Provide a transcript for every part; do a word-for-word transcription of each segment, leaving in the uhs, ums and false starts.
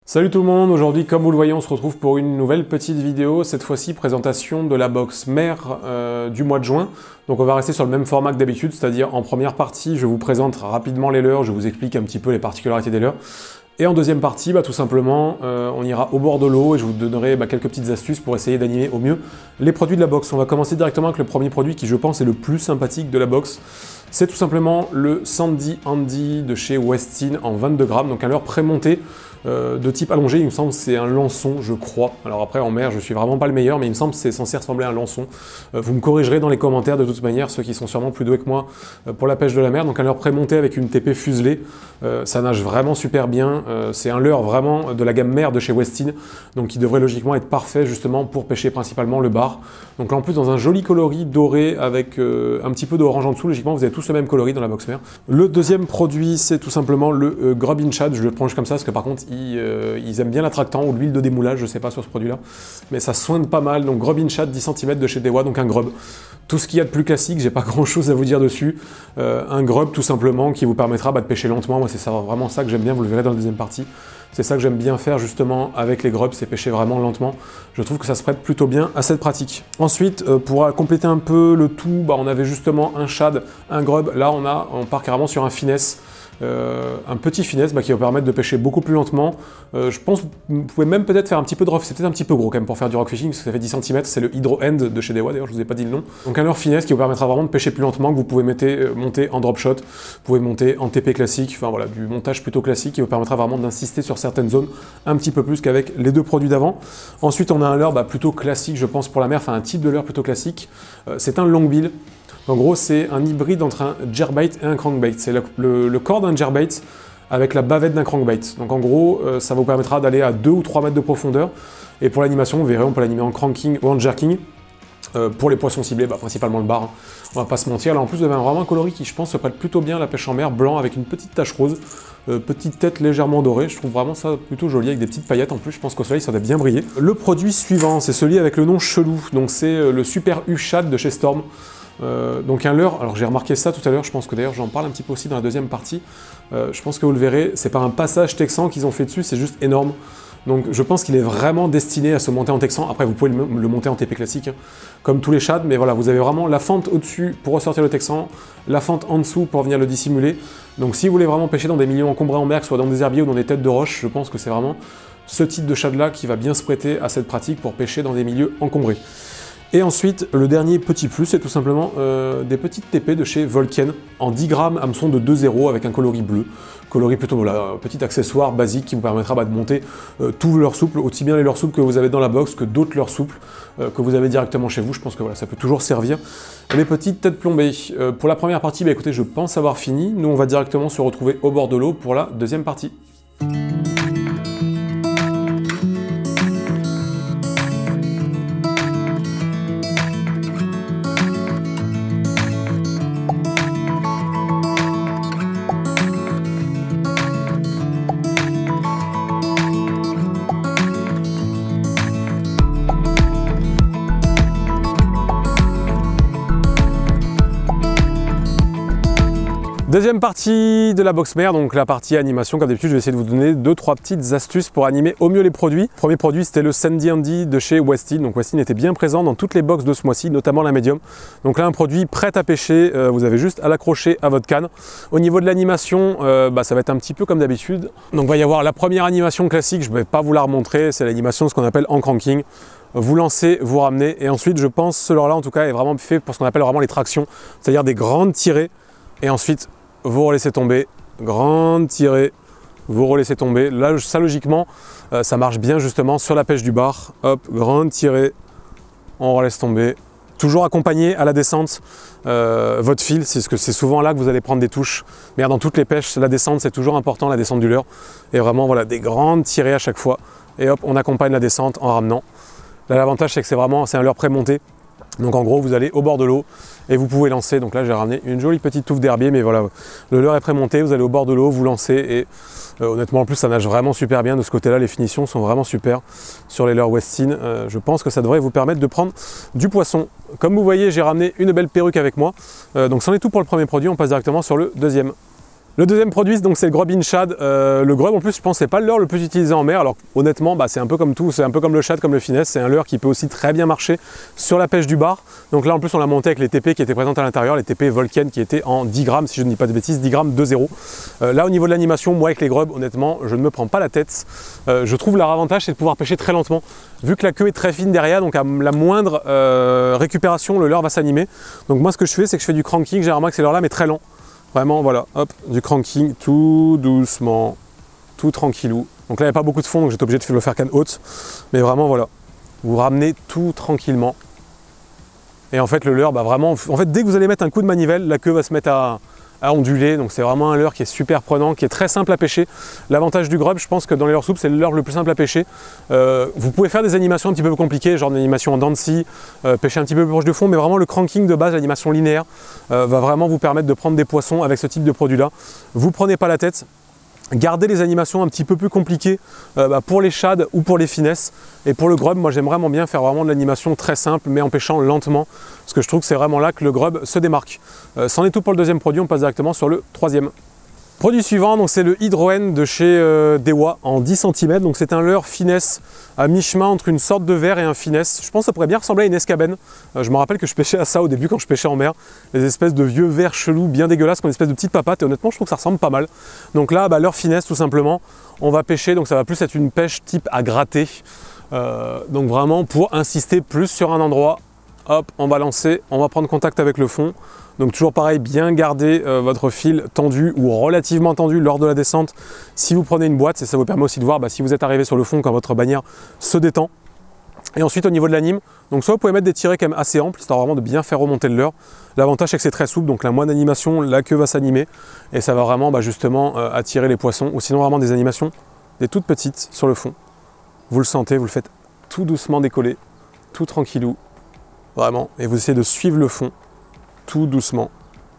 Salut tout le monde, aujourd'hui comme vous le voyez on se retrouve pour une nouvelle petite vidéo, cette fois-ci présentation de la box mère euh, du mois de juin. Donc on va rester sur le même format que d'habitude, c'est-à-dire en première partie je vous présente rapidement les leurres, je vous explique un petit peu les particularités des leurres. Et en deuxième partie, bah, tout simplement, euh, on ira au bord de l'eau et je vous donnerai bah, quelques petites astuces pour essayer d'animer au mieux les produits de la box. On va commencer directement avec le premier produit qui je pense est le plus sympathique de la box. C'est tout simplement le Sandy Andy de chez Westin en vingt-deux grammes, donc un leurre pré-monté. Euh, de type allongé, il me semble que c'est un lançon, je crois. Alors après, en mer, je suis vraiment pas le meilleur, mais il me semble que c'est censé ressembler à un lançon. Euh, vous me corrigerez dans les commentaires de toute manière, ceux qui sont sûrement plus doués que moi euh, pour la pêche de la mer. Donc un leurre pré-monté avec une T P fuselée, euh, ça nage vraiment super bien. Euh, c'est un leurre vraiment de la gamme mer de chez Westin, donc qui devrait logiquement être parfait justement pour pêcher principalement le bar. Donc là en plus dans un joli coloris doré avec euh, un petit peu d'orange en dessous, logiquement vous avez tous le même coloris dans la box mer. Le deuxième produit, c'est tout simplement le euh, Grubbin Shad. Je le prends comme ça parce que par contre Ils, euh, ils aiment bien l'attractant ou l'huile de démoulage, je sais pas sur ce produit là, mais ça soigne pas mal. Donc Grubbin Shad dix centimètres de chez Dewa, donc un grub. Tout ce qu'il y a de plus classique, j'ai pas grand chose à vous dire dessus. Euh, un grub tout simplement qui vous permettra bah, de pêcher lentement. Moi c'est ça, vraiment ça que j'aime bien, vous le verrez dans la deuxième partie. C'est ça que j'aime bien faire justement avec les grubs, c'est pêcher vraiment lentement. Je trouve que ça se prête plutôt bien à cette pratique. Ensuite, euh, pour compléter un peu le tout, bah, on avait justement un shad, un grub. Là on, a, on part carrément sur un finesse. Euh, un petit finesse bah, qui va vous permettre de pêcher beaucoup plus lentement. Euh, je pense que vous pouvez même peut-être faire un petit peu de rock, c'est peut-être un petit peu gros quand même pour faire du rock fishing, parce que ça fait dix centimètres, c'est le Hydro End de chez Dewa, d'ailleurs je vous ai pas dit le nom. Donc un leurre finesse qui vous permettra vraiment de pêcher plus lentement, que vous pouvez metter, euh, monter en drop shot, vous pouvez monter en T P classique, enfin voilà, du montage plutôt classique qui vous permettra vraiment d'insister sur certaines zones un petit peu plus qu'avec les deux produits d'avant. Ensuite on a un leurre bah, plutôt classique je pense pour la mer, enfin un type de leurre plutôt classique, euh, c'est un longbill. En gros c'est un hybride entre un jerkbait et un crankbait, c'est le, le, le corps d'un jerkbait avec la bavette d'un crankbait. Donc en gros, euh, ça vous permettra d'aller à deux ou trois mètres de profondeur. Et pour l'animation, vous verrez, on peut l'animer en cranking ou en jerking. Euh, pour les poissons ciblés, bah, principalement le bar, hein. On va pas se mentir. Là en plus, vous avez un, vraiment un coloris qui, je pense, se prête plutôt bien à la pêche en mer, blanc avec une petite tache rose, euh, petite tête légèrement dorée. Je trouve vraiment ça plutôt joli avec des petites paillettes en plus. Je pense qu'au soleil, ça doit bien briller. Le produit suivant, c'est celui avec le nom chelou. Donc c'est euh, le Super U Shad de chez Storm. Euh, donc un leurre, alors j'ai remarqué ça tout à l'heure, je pense que d'ailleurs j'en parle un petit peu aussi dans la deuxième partie, euh, je pense que vous le verrez, c'est pas un passage texan qu'ils ont fait dessus, c'est juste énorme. Donc je pense qu'il est vraiment destiné à se monter en texan. Après vous pouvez le, le monter en T P classique, hein, comme tous les shads, mais voilà, vous avez vraiment la fente au-dessus pour ressortir le texan, la fente en dessous pour venir le dissimuler. Donc si vous voulez vraiment pêcher dans des milieux encombrés en mer, que ce soit dans des herbiers ou dans des têtes de roche, je pense que c'est vraiment ce type de shad là qui va bien se prêter à cette pratique pour pêcher dans des milieux encombrés. Et ensuite, le dernier petit plus, c'est tout simplement euh, des petites T P de chez Volken en dix grammes hameçon de deux zéro avec un coloris bleu. Coloris plutôt, voilà, un petit accessoire basique qui vous permettra bah, de monter euh, tous leurs souples, aussi bien les leurres souples que vous avez dans la box que d'autres leurres souples euh, que vous avez directement chez vous. Je pense que voilà, ça peut toujours servir. Les petites têtes plombées. Euh, pour la première partie, bah, écoutez, je pense avoir fini. Nous, on va directement se retrouver au bord de l'eau pour la deuxième partie. Deuxième partie de la box mer, donc la partie animation. Comme d'habitude, je vais essayer de vous donner deux trois petites astuces pour animer au mieux les produits. Premier produit, c'était le Sandy Andy de chez Westin. Donc Westin était bien présent dans toutes les box de ce mois-ci, notamment la médium. Donc là, un produit prêt à pêcher. Euh, vous avez juste à l'accrocher à votre canne. Au niveau de l'animation, euh, bah, ça va être un petit peu comme d'habitude. Donc il va y avoir la première animation classique. Je ne vais pas vous la remontrer. C'est l'animation, ce qu'on appelle en cranking. Vous lancez, vous ramenez. Et ensuite, je pense, ce leurre-là, en tout cas, est vraiment fait pour ce qu'on appelle vraiment les tractions, c'est-à-dire des grandes tirées. Et ensuite, vous relaissez tomber, grande tirée, vous relaissez tomber. Là, ça logiquement, euh, ça marche bien justement sur la pêche du bar. Hop, grande tirée, on relaisse tomber. Toujours accompagné à la descente euh, votre fil, c'est ce que c'est souvent là que vous allez prendre des touches. Mais dans toutes les pêches, la descente, c'est toujours important, la descente du leurre. Et vraiment, voilà, des grandes tirées à chaque fois. Et hop, on accompagne la descente en ramenant. Là, l'avantage, c'est que c'est vraiment, c'est un leurre pré-monté. Donc en gros, vous allez au bord de l'eau et vous pouvez lancer. Donc là, j'ai ramené une jolie petite touffe d'herbier, mais voilà, le leurre est pré-monté, vous allez au bord de l'eau, vous lancez et euh, honnêtement, en plus, ça nage vraiment super bien de ce côté-là. Les finitions sont vraiment super sur les leurres Westin. Euh, je pense que ça devrait vous permettre de prendre du poisson. Comme vous voyez, j'ai ramené une belle perruque avec moi. Euh, donc c'en est tout pour le premier produit. On passe directement sur le deuxième. Le deuxième produit, donc c'est le grub in shad. Euh, le grub, en plus, je pense, c'est pas le leurre le plus utilisé en mer. Alors honnêtement, bah, c'est un peu comme tout, c'est un peu comme le shad, comme le finesse. C'est un leurre qui peut aussi très bien marcher sur la pêche du bar. Donc là, en plus, on l'a monté avec les T P qui étaient présentes à l'intérieur, les T P Volken qui étaient en dix grammes, si je ne dis pas de bêtises, dix grammes deux zéro. Euh, là, au niveau de l'animation, moi, avec les grubs, honnêtement, je ne me prends pas la tête. Euh, je trouve leur avantage, c'est de pouvoir pêcher très lentement. Vu que la queue est très fine derrière, donc à la moindre euh, récupération, le leurre va s'animer. Donc moi, ce que je fais, c'est que je fais du cranking, généralement avec ces leurres-là, mais très lent. Vraiment, voilà, hop, du cranking tout doucement, tout tranquillou. Donc là, il n'y a pas beaucoup de fond, donc j'étais obligé de le faire canne haute. Mais vraiment, voilà, vous ramenez tout tranquillement. Et en fait, le leurre, bah vraiment, en fait, dès que vous allez mettre un coup de manivelle, la queue va se mettre à, à onduler. Donc c'est vraiment un leurre qui est super prenant, qui est très simple à pêcher. L'avantage du grub, je pense que dans les leurres souples, c'est le leurre le plus simple à pêcher. Euh, vous pouvez faire des animations un petit peu compliquées, genre une animation en dents de scie, euh, pêcher un petit peu plus proche du fond, mais vraiment le cranking de base, l'animation linéaire, euh, va vraiment vous permettre de prendre des poissons avec ce type de produit-là. Vous prenez pas la tête. Gardez les animations un petit peu plus compliquées euh, bah, pour les shads ou pour les finesses. Et pour le grub, moi j'aime vraiment bien faire vraiment de l'animation très simple mais en pêchant lentement. Parce que je trouve que c'est vraiment là que le grub se démarque. Euh, c'en est tout pour le deuxième produit, on passe directement sur le troisième. Produit suivant, donc c'est le Hydroen de chez euh, Dewa en dix centimètres. Donc c'est un leurre finesse à mi-chemin entre une sorte de verre et un finesse. Je pense que ça pourrait bien ressembler à une escabenne. Euh, je me rappelle que je pêchais à ça au début quand je pêchais en mer. Les espèces de vieux verres chelous bien dégueulasses, comme une espèce de petite papate. Et honnêtement, je trouve que ça ressemble pas mal. Donc là, bah, leurre finesse tout simplement. On va pêcher, donc ça va plus être une pêche type à gratter. Euh, donc vraiment pour insister plus sur un endroit. Hop, on va lancer, on va prendre contact avec le fond. Donc toujours pareil, bien garder euh, votre fil tendu ou relativement tendu lors de la descente si vous prenez une boîte, et ça vous permet aussi de voir bah, si vous êtes arrivé sur le fond quand votre bannière se détend. Et ensuite au niveau de l'anime, donc soit vous pouvez mettre des tirets quand même assez amples, histoire vraiment de bien faire remonter le leurre. L'avantage c'est que c'est très souple, donc la moindre animation, la queue va s'animer et ça va vraiment bah, justement euh, attirer les poissons, ou sinon vraiment des animations, des toutes petites sur le fond. Vous le sentez, vous le faites tout doucement décoller, tout tranquillou, vraiment, et vous essayez de suivre le fond. Tout doucement,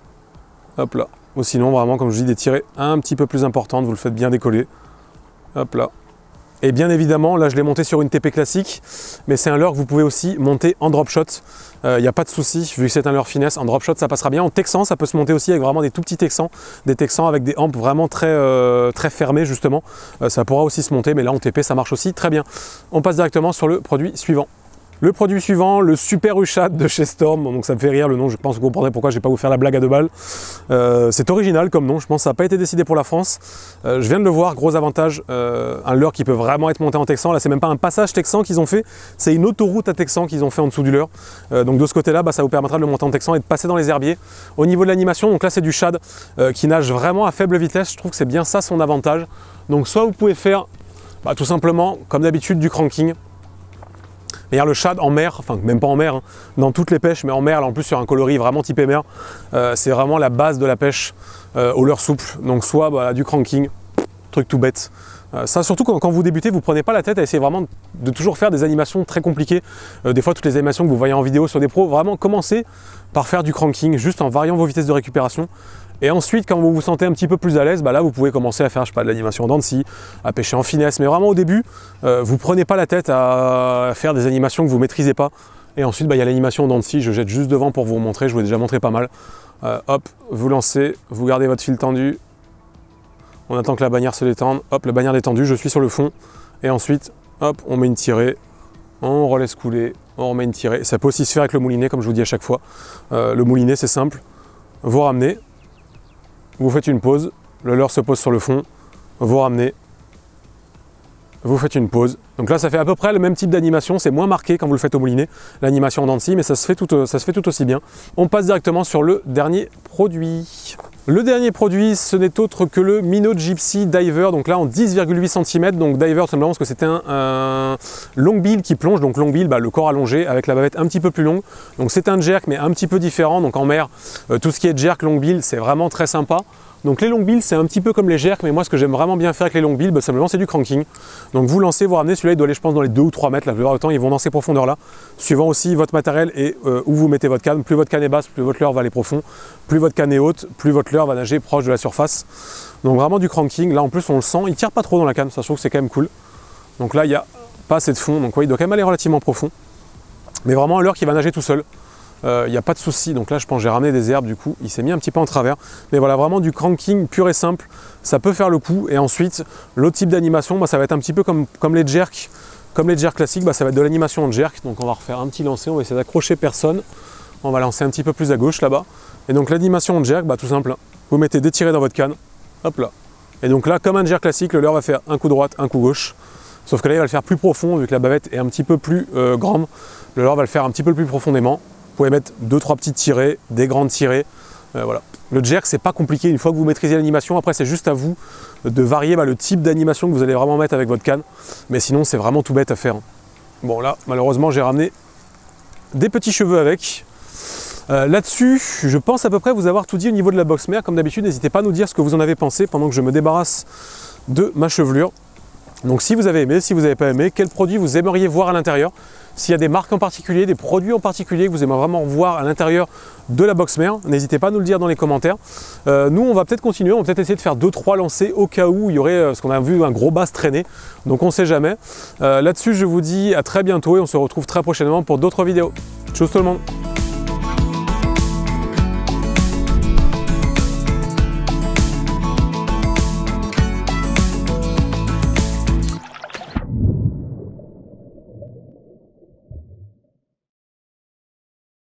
hop là, ou sinon vraiment comme je dis des tirées un petit peu plus importantes, vous le faites bien décoller, hop là. Et bien évidemment, là je l'ai monté sur une T P classique, mais c'est un leurre que vous pouvez aussi monter en drop shot, il euh, n'y a pas de souci, vu que c'est un leurre finesse, en drop shot ça passera bien. En texan, ça peut se monter aussi avec vraiment des tout petits texans, des texans avec des hampes vraiment très, euh, très fermées justement, euh, ça pourra aussi se monter, mais là en T P ça marche aussi très bien. On passe directement sur le produit suivant. Le produit suivant, le Super U-Shad de chez Storm, donc ça me fait rire le nom, je pense que vous comprendrez pourquoi je vais pas vous faire la blague à deux balles. Euh, c'est original comme nom, je pense que ça n'a pas été décidé pour la France. Euh, je viens de le voir, gros avantage, euh, un leurre qui peut vraiment être monté en texan. Là c'est même pas un passage texan qu'ils ont fait, c'est une autoroute à texan qu'ils ont fait en dessous du leurre. Euh, donc de ce côté-là, bah, ça vous permettra de le monter en texan et de passer dans les herbiers. Au niveau de l'animation, donc là c'est du shad euh, qui nage vraiment à faible vitesse, je trouve que c'est bien ça son avantage. Donc soit vous pouvez faire bah, tout simplement, comme d'habitude, du cranking. D'ailleurs le shad en mer, enfin même pas en mer, hein, dans toutes les pêches, mais en mer, là en plus sur un coloris vraiment typé mer, euh, c'est vraiment la base de la pêche euh, au leurre souple. Donc soit bah, du cranking, truc tout bête. Euh, ça surtout quand, quand vous débutez, vous ne prenez pas la tête à essayer vraiment de toujours faire des animations très compliquées. Euh, des fois toutes les animations que vous voyez en vidéo sur des pros, vraiment commencez par faire du cranking, juste en variant vos vitesses de récupération. Et ensuite, quand vous vous sentez un petit peu plus à l'aise, bah là vous pouvez commencer à faire, je sais pas, de l'animation en dents de scie, à pêcher en finesse. Mais vraiment au début, euh, vous prenez pas la tête à faire des animations que vous maîtrisez pas. Et ensuite, bah, il y a l'animation en dents de scie, je jette juste devant pour vous montrer, je vous ai déjà montré pas mal. Euh, hop, vous lancez, vous gardez votre fil tendu. On attend que la bannière se détende. Hop, la bannière détendue, je suis sur le fond. Et ensuite, hop, on met une tirée, on relaisse couler, on remet une tirée. Ça peut aussi se faire avec le moulinet, comme je vous dis à chaque fois. Euh, le moulinet, c'est simple. Vous ramenez. Vous faites une pause, le leurre se pose sur le fond, vous ramenez, vous faites une pause. Donc là ça fait à peu près le même type d'animation, c'est moins marqué quand vous le faites au moulinet, l'animation en dents de scie, mais ça se, fait tout, ça se fait tout aussi bien. On passe directement sur le dernier produit. Le dernier produit, ce n'est autre que le Minnow Gypsy Diver, donc là en dix virgule huit centimètres, donc diver tout simplement parce que c'était un, un long bill qui plonge, donc long bill, bah, le corps allongé avec la bavette un petit peu plus longue. Donc c'est un jerk mais un petit peu différent, donc en mer, euh, tout ce qui est jerk, long bill, c'est vraiment très sympa. Donc les long bills c'est un petit peu comme les jerks, mais moi ce que j'aime vraiment bien faire avec les long bills, bah, simplement c'est du cranking. Donc vous lancez, vous ramenez, celui-là il doit aller je pense dans les deux ou trois mètres, la plupart du temps ils vont dans ces profondeurs là, suivant aussi votre matériel et euh, où vous mettez votre canne. Plus votre canne est basse, plus votre leurre va aller profond, plus votre canne est haute, plus votre leurre va nager proche de la surface. Donc vraiment du cranking, là en plus on le sent, il tire pas trop dans la canne, ça je trouve que c'est quand même cool. Donc là il n'y a pas assez de fond, donc ouais, il doit quand même aller relativement profond. Mais vraiment un leurre qui va nager tout seul. il euh, n'y a pas de souci. Donc là, je pense que j'ai ramené des herbes, du coup, il s'est mis un petit peu en travers. Mais voilà, vraiment du cranking pur et simple, ça peut faire le coup. Et ensuite, l'autre type d'animation, bah, ça va être un petit peu comme, comme les jerks. Comme les jerks classiques, bah, ça va être de l'animation en jerk. Donc on va refaire un petit lancer, on va essayer d'accrocher personne. On va lancer un petit peu plus à gauche là-bas. Et donc l'animation en jerk, bah, tout simple. Vous mettez des tirets dans votre canne, hop là. Et donc là, comme un jerk classique, le leurre va faire un coup droite, un coup gauche. Sauf que là, il va le faire plus profond, vu que la bavette est un petit peu plus euh, grande. Le leurre va le faire un petit peu plus profondément. Vous pouvez mettre deux trois petits tirets, des grandes tirées. Euh, voilà. Le jerk, c'est pas compliqué. Une fois que vous maîtrisez l'animation, après, c'est juste à vous de varier bah, le type d'animation que vous allez vraiment mettre avec votre canne. Mais sinon, c'est vraiment tout bête à faire. Bon, là, malheureusement, j'ai ramené des petits cheveux avec. Euh, Là-dessus, je pense à peu près vous avoir tout dit au niveau de la box mère. Comme d'habitude, n'hésitez pas à nous dire ce que vous en avez pensé pendant que je me débarrasse de ma chevelure. Donc si vous avez aimé, si vous n'avez pas aimé, quels produits vous aimeriez voir à l'intérieur? S'il y a des marques en particulier, des produits en particulier que vous aimeriez vraiment voir à l'intérieur de la box mère, n'hésitez pas à nous le dire dans les commentaires. Euh, nous, on va peut-être continuer, on va peut-être essayer de faire deux trois lancers au cas où il y aurait, euh, ce qu'on a vu, un gros bass traîner. Donc on ne sait jamais. Euh, Là-dessus, je vous dis à très bientôt et on se retrouve très prochainement pour d'autres vidéos. Tchuss tout le monde!